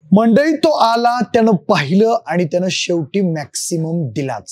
मंडळी तो आला, त्यानं पाहिलं आणि त्यानं शेवटी मॅक्सिमम दिलाच।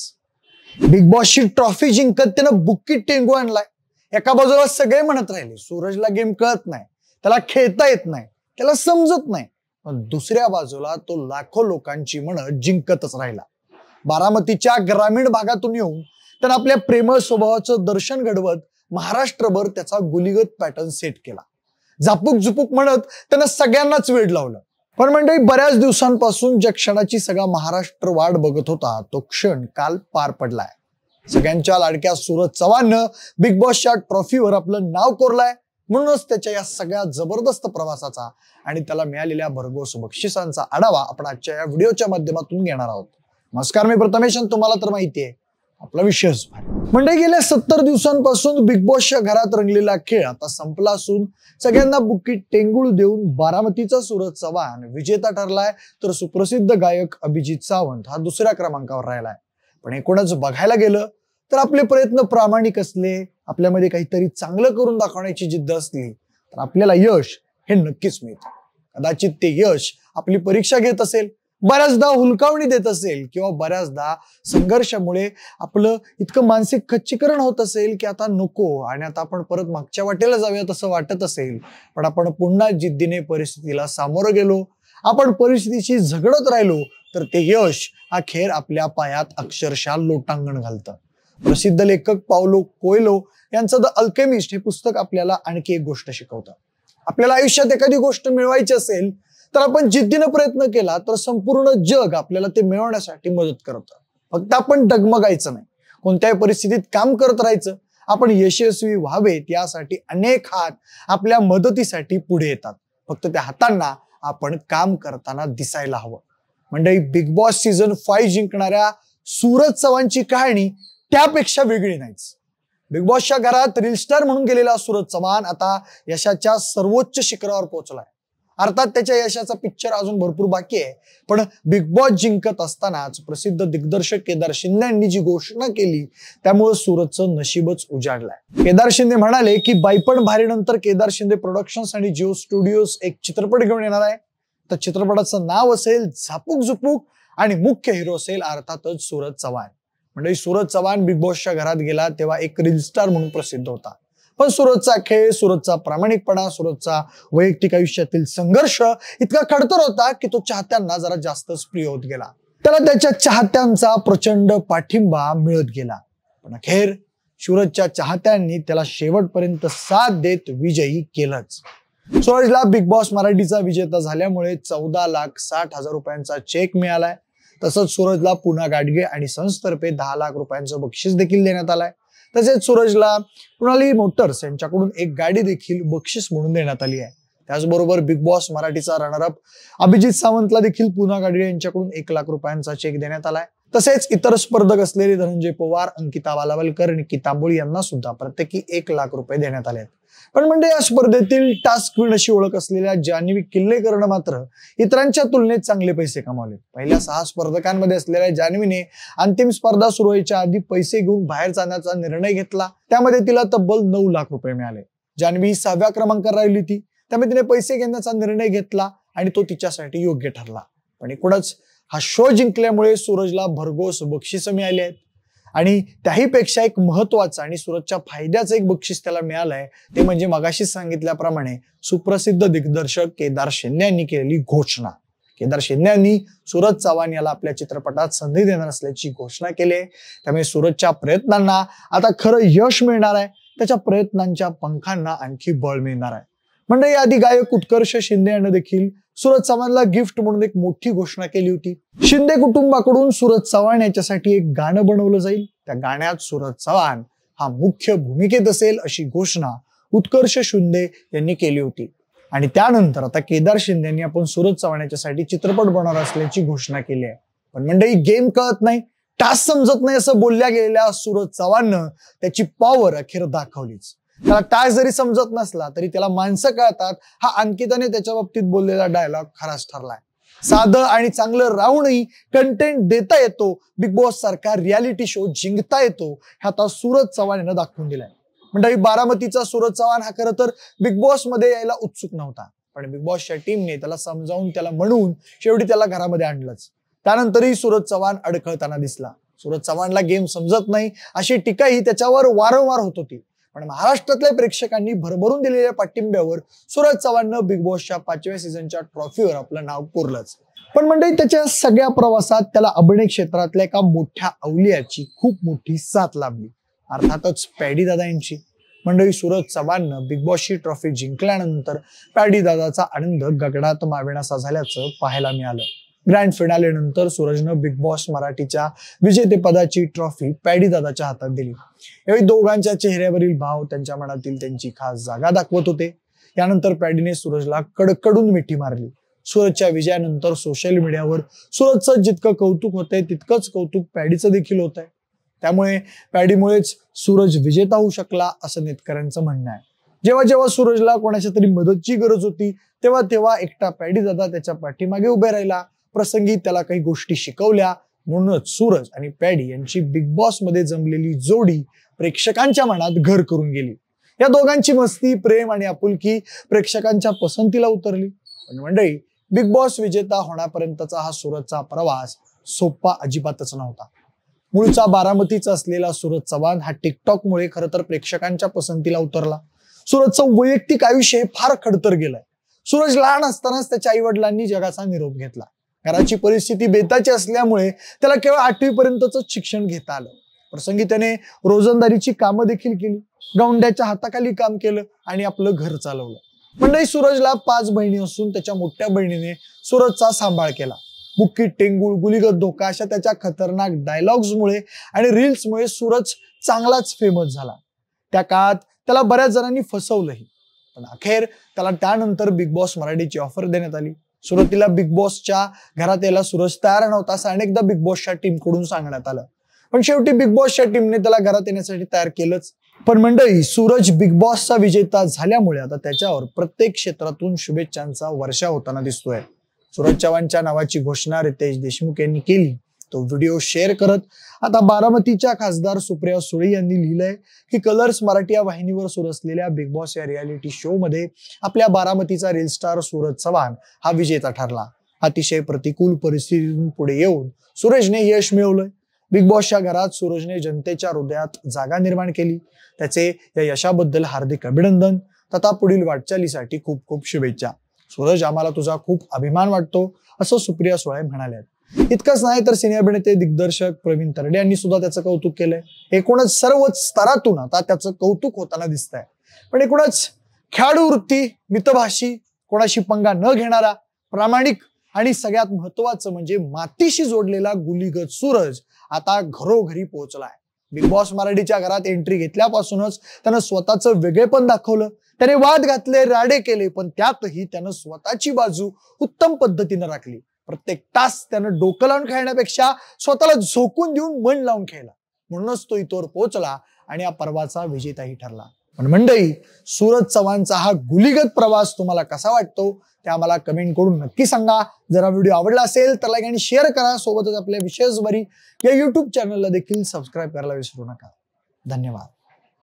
बिग बॉसची ट्रॉफी जिंकत त्यानं बुक्कीत टेंगू आणलाय। एका बाजूला सगळे म्हणत राहिले सूरजला गेम कळत नाही, त्याला खेळता येत नाही, त्याला समजत नाही, पण दुसऱ्या बाजूला तो लाखो लोकांची मन जिंकतच राहिला। बारामतीच्या ग्रामीण भागातून येऊन त्यानं आपल्या प्रेमळ स्वभावाचं दर्शन घडवत महाराष्ट्रभर त्याचा गुलीगत पॅटर्न सेट केला। झापूक झुपूक म्हणत त्यानं सगळ्यांनाच वेड लावलं। पण मंडळी, बऱ्याच दिवसांपासून ज्या क्षणाची सगळा महाराष्ट्र वाट बघत होता तो क्षण काल पार पडलाय। सगळ्यांच्या लाडक्या सूरज चव्हाणनं बिग बॉसच्या ट्रॉफीवर आपलं नाव कोरलंय। म्हणूनच त्याच्या या सगळ्या जबरदस्त प्रवासाचा आणि त्याला मिळालेल्या भरघोस बक्षिसांचा आढावा आपण आजच्या या व्हिडिओच्या माध्यमातून घेणार आहोत। नमस्कार, मी प्रथमेश, तुम्हाला तर माहितीये आपला विषयच म्हणजे गेल्या 70 दिवसांपासून बिग बॉसच्या घरात रंगलेला खेळ आता संपला असून सगळ्यांना बुक्कीत टेंगुळ देऊन बारामतीचा सूरज चव्हाण विजेता ठरलाय, तर सुप्रसिद्ध गायक अभिजित सावंत हा दुसऱ्या क्रमांकावर राहिलाय। पण एकूणच बघायला गेलं तर आपले प्रयत्न प्रामाणिक असले, आपल्यामध्ये काहीतरी चांगलं करून दाखवण्याची जिद्द असली तर आपल्याला यश हे नक्कीच मिळतं। कदाचित ते यश आपली परीक्षा घेत असेल, बऱ्याचदा हुलकावणी देत असेल, किंवा बऱ्याचदा संघर्षामुळे आपलं इतकं मानसिक खच्चीकरण होत असेल की आता नको आणि आता आपण परत मागच्या वाटेला जाऊयात असं वाटत असेल, पण आपण पुन्हा जिद्दीने परिस्थितीला सामोरं गेलो, आपण परिस्थितीशी झगडत राहिलो, तर ते यश अखेर आपल्या पायात अक्षरशः लोटांगण घालतं। प्रसिद्ध लेखक पाउलो कोएल्हो यांचं द अल्केमिस्ट हे पुस्तक आपल्याला आणखी एक गोष्ट शिकवतं। आपल्याला आयुष्यात एखादी गोष्ट मिळवायची असेल तर आपण जिद्दीने प्रयत्न केला तर संपूर्ण जग आपल्याला ते मिळवण्यासाठी मदत करतं। फक्त आपण डगमगायचं नाही, कोणत्याही परिस्थितीत काम करत राहायचं। आपण यशस्वी व्हावेत यासाठी अनेक हात आपल्या मदतीसाठी पुढे येतात, फक्त त्या हातांना आपण काम करताना दिसायला हवं। म्हणजे बिग बॉस सीझन 5 जिंकणाऱ्या सूरज चव्हाणची कहाणी त्यापेक्षा वेगळी नाहीच। बिग बॉसच्या घरात रील स्टार म्हणून गेलेला सूरज चव्हाण आता यशाच्या सर्वोच्च शिखरावर पोहोचलाय। अर्थात त्याच्या यशाचा पिक्चर अजून भरपूर बाकी आहे, पण बिग बॉस जिंकत असतानाच प्रसिद्ध दिग्दर्शक केदार शिंदे यांनी जी घोषणा केली त्यामुळे सूरजचं नशीबच उजाडलंय। केदार शिंदे म्हणाले की बाईपण भारीनंतर केदार शिंदे प्रोडक्शन्स आणि जिओ स्टुडिओज एक चित्रपट घेऊन येणार आहे। तर चित्रपटाचं नाव असेल झापूक झुपूक आणि मुख्य हिरो असेल अर्थातच सूरज चव्हाण। म्हणजे सूरज चव्हाण बिग बॉसच्या घरात गेला तेव्हा एक रील स्टार म्हणून प्रसिद्ध होता, पण सूरजचा खेळ, सूरजचा प्रामाणिकपणा, सूरजचा वैयक्तिक आयुष्यातील संघर्ष इतका खडतर होता की तो चाहत्यांना जरा जास्तच प्रिय होत गेला। त्याला त्याच्या चाहत्यांचा प्रचंड पाठिंबा मिळत गेला, पण अखेर सूरजच्या चाहत्यांनी त्याला शेवटपर्यंत साथ देत विजयी केलंच। सूरजला बिग बॉस मराठीचा विजेता झाल्यामुळे 14,60,000 रुपयांचा चेक मिळालाय। तसंच सूरजला पुन्हा गाडगे आणि संस्थेतर्फे 10 लाख रुपयांचं बक्षीस देखील देण्यात आलंय। तसेच सूरजला प्रोणाली मोटर्स यांच्याकडून एक गाडी देखील बक्षीस म्हणून देण्यात आली आहे। त्याचबरोबर बिग बॉस मराठीचा रनरअप अभिजित सावंतला देखील पुन्हा गाडगे यांच्याकडून 1 लाख रुपयांचा चेक देण्यात आलाय। तसेच इतर स्पर्धक असलेले धनंजय पवार, अंकिता बालावलकर, निकिता मुळी यांना सुद्धा प्रत्येकी 1 लाख रुपये देण्यात आले आहेत। पण म्हणजे या स्पर्धेतील टास्क क्वीन अशी ओळख असलेल्या जान्हवी किल्लेकरनं मात्र इतरांच्या तुलनेत चांगले पैसे कमावले। पहिल्या 6 स्पर्धकांमध्ये असलेल्या जान्हवीने अंतिम स्पर्धा सुरू व्हायच्या आधी पैसे घेऊन बाहेर जाण्याचा निर्णय घेतला, त्यामध्ये तिला तब्बल 9 लाख रुपये मिळाले। जान्हवी 6व्या क्रमांकावर राहिली होती, त्यामुळे तिने पैसे घेण्याचा निर्णय घेतला आणि तो तिच्यासाठी योग्य ठरला। पण एकूणच हा शो जिंकल्यामुळे सूरजला भरघोस बक्षीस मिळाली आहेत आणि त्याहीपेक्षा एक महत्वाचं आणि सूरजच्या फायद्याचं एक बक्षीस त्याला मिळालंय, ते म्हणजे मगाशी सांगितल्याप्रमाणे सुप्रसिद्ध दिग्दर्शक केदार शिंदे यांनी केलेली घोषणा। केदार शिंदे यांनी सूरज चव्हाण याला आपल्या चित्रपटात संधी देणार असल्याची घोषणा केली आहे। त्यामुळे सूरजच्या प्रयत्नांना आता खरं यश मिळणार आहे, त्याच्या प्रयत्नांच्या पंखांना आणखी बळ मिळणार आहे। म्हणजे याआधी गायक उत्कर्ष शिंदे यांनी देखील सूरज चव्हाणला गिफ्ट म्हणून एक मोठी घोषणा केली होती। शिंदे कुटुंबाकडून सूरज चव्हाण याच्यासाठी एक गाणं बनवलं जाईल, त्या गाण्यात सूरज चव्हाण हा मुख्य भूमिकेत असेल अशी घोषणा उत्कर्ष शिंदे यांनी केली होती। आणि त्यानंतर आता केदार शिंदे यांनी आपण सूरज चव्हाण याच्यासाठी चित्रपट बनवणार असल्याची घोषणा केली आहे। पण मंडळी, गेम कळत नाही, टास्क समजत नाही असं बोलल्या गेलेल्या सूरज चव्हाणनं त्याची पॉवर अखेर दाखवलीच। त्याला टास्क जरी समजत नसला तरी त्याला माणसं कळतात, हा अंकिताने त्याच्या बाबतीत बोललेला डायलॉग खराच ठरलाय। साधं आणि चांगलं राहूनही कंटेंट देता येतो, बिग बॉस सारखा रियालिटी शो जिंकता येतो, हे आता सूरज चव्हाण यानं दाखवून दिलाय। म्हणजे बारामतीचा सूरज चव्हाण हा खरं तर बिग बॉस मध्ये यायला उत्सुक नव्हता, पण बिग बॉसच्या टीमने त्याला समजावून त्याला म्हणून शेवटी त्याला घरामध्ये आणलंच. त्यानंतरही सूरज चव्हाण अडखळताना दिसला. सूरज चव्हाणला गेम समजत नाही अशी टीकाही त्याच्यावर वारंवार होत होती. पण महाराष्ट्रातल्या प्रेक्षकांनी भरभरून दिलेल्या पाठिंब्यावर सूरज चव्हाणनं बिग बॉसच्या 5व्या सीझनच्या ट्रॉफीवर आपलं नाव कोरलंच. पण मंडळी, त्याच्या सगळ्या प्रवासात त्याला अभिनय क्षेत्रातल्या एका मोठ्या अवलियाची खूप मोठी साथ लाभली, अर्थातच पॅडी दादा यांची. मंडळी, सूरज चव्हाणनं बिग बॉसची ट्रॉफी जिंकल्यानंतर पॅडी दादाचा आनंद गगनात मावेनासा झाल्याचं पाहायला मिळालं. ग्रँड फिनाले नंतर सूरजनं बिग बॉस मराठीच्या विजेतेपदाची ट्रॉफी पॅडी दादाच्या हातात दिली. यावेळी दोघांच्या चेहऱ्यावरील भाव त्यांच्या मनातील त्यांची खास जागा दाखवत होते. यानंतर पॅडीने सूरजला कडकडून मिठी मारली. सूरजच्या विजयानंतर सोशल मीडियावर सूरजचं जितकं कौतुक होतंय तितकंच कौतुक पॅडीचं देखील होत आहे. त्यामुळे पॅडीमुळेच सूरज विजेता होऊ शकला असं नेटकऱ्यांचं म्हणणं आहे. जेव्हा जेव्हा सूरजला कोणाच्या तरी मदतची गरज होती तेव्हा तेव्हा एकटा पॅडी दादा त्याच्या पाठीमागे उभे राहिला. प्रसंगी त्याला काही गोष्टी शिकवल्या. म्हणूनच सूरज आणि पॅडी यांची बिग बॉस मध्ये जमलेली जोडी प्रेक्षकांच्या मनात घर करून गेली. या दोघांची मस्ती, प्रेम आणि आपुलकी प्रेक्षकांच्या पसंतीला उतरली. पण मंडळी, बिग बॉस विजेता होण्यापर्यंतचा हा सूरजचा प्रवास सोपा अजिबातच नव्हता. मूळचा बारामतीचा असलेला सूरज चव्हाण हा टिकटॉकमुळे खरं तर प्रेक्षकांच्या पसंतीला उतरला. सूरजचं वैयक्तिक आयुष्य हे फार खडतर गेलंय. सूरज लहान असतानाच त्याच्या आई वडिलांनी जगाचा निरोप घेतला. घराची परिस्थिती बेताची असल्यामुळे त्याला केवळ 8वी पर्यंतच शिक्षण घेता आलं. प्रसंगी त्याने रोजंदारीची कामं देखील केली. गौंड्याच्या हाताखाली काम केलं आणि आपलं घर चालवलं. मंडळी, सूरजला 5 बहिणी असून त्याच्या मोठ्या बहिणीने सूरजचा सांभाळ केला. बुक्की, टेंगुळ, गुलीगत धोका अशा त्याच्या खतरनाक डायलॉग्समुळे आणि रील्समुळे सूरज चांगलाच फेमस झाला. त्या काळात त्याला बऱ्याच जणांनी फसवलंही. पण अखेर त्याला त्यानंतर बिग बॉस मराठीची ऑफर देण्यात आली. सुरुवातीला बिग बॉसच्या घरात यायला सूरज तयार नव्हता असं अनेकदा बिग बॉसच्या टीमकडून सांगण्यात आलं. पण शेवटी बिग बॉसच्या टीमने त्याला घरात येण्यासाठी तयार केलंच. पण मंडळी, सूरज बिग बॉसचा विजेता झाल्यामुळे आता त्याच्यावर प्रत्येक क्षेत्रातून शुभेच्छांचा वर्षाव होताना दिसतोय. सूरज चव्हाणच्या नावाची घोषणा रितेश देशमुख यांनी केली. तो व्हिडिओ शेअर करत आता बारामतीच्या खासदार सुप्रिया सुळे यांनी लिहिलंय की कलर्स मराठी या वाहिनीवर सुरू असलेल्या बिग बॉस या रियालिटी शो मध्ये आपल्या बारामतीचा रील स्टार सूरज चव्हाण हा विजेता ठरला. अतिशय प्रतिकूल परिस्थितीतून पुढे येऊन सूरजने यश मिळवलंय. बिग बॉसच्या घरात सूरजने जनतेच्या हृदयात जागा निर्माण केली. त्याचे या यशाबद्दल हार्दिक अभिनंदन तथा पुढील वाटचालीसाठी खूप खूप शुभेच्छा. सूरज, आम्हाला तुझा खूप अभिमान वाटतो असं सुप्रिया सुळे म्हणाल्या. इतकंच नाही तर सिने अभिनेते दिग्दर्शक प्रवीण तरडे यांनी सुद्धा त्याचं कौतुक केलंय. एकूणच सर्वच स्तरातून आता त्याचं कौतुक होताना दिसतंय. पण एकूणच खेळाडू वृत्ती, मितभाषी, कोणाशी पंगा न घेणारा, प्रामाणिक आणि सगळ्यात महत्वाचं म्हणजे मातीशी जोडलेला गुलीगत सूरज आता घरोघरी पोहोचलाय. बिग बॉस मराठीच्या घरात एंट्री घेतल्यापासूनच त्यानं स्वतःचं वेगळेपण दाखवलं. त्याने वाद घातले, राडे केले, पण त्यातही त्यानं स्वतःची बाजू उत्तम पद्धतीनं राखली. प्रत्येक तास त्यानं डोकं लावून खेळण्यापेक्षा स्वतःला झोकून देऊन मन लावून खेळला. म्हणूनच तो इथवर पोहोचला आणि या पर्वाचा विजेताही ठरला. पण मंडळी, सूरज चव्हाणचा हा गुलीगत प्रवास तुम्हाला कसा वाटतो ते आम्हाला कमेंट करून नक्की सांगा. जर हा व्हिडिओ आवडला असेल तर लाईक आणि शेअर करा. सोबतच आपल्या विशेष बरी या YouTube चॅनलला देखील सबस्क्राईब करायला विसरू नका. धन्यवाद.